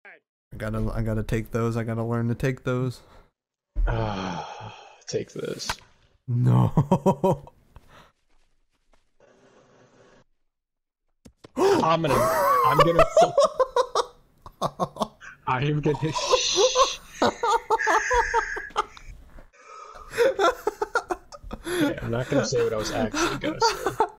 I gotta take those. I gotta learn to take those. Take this. No. I'm gonna I'm not gonna say what I was actually gonna say.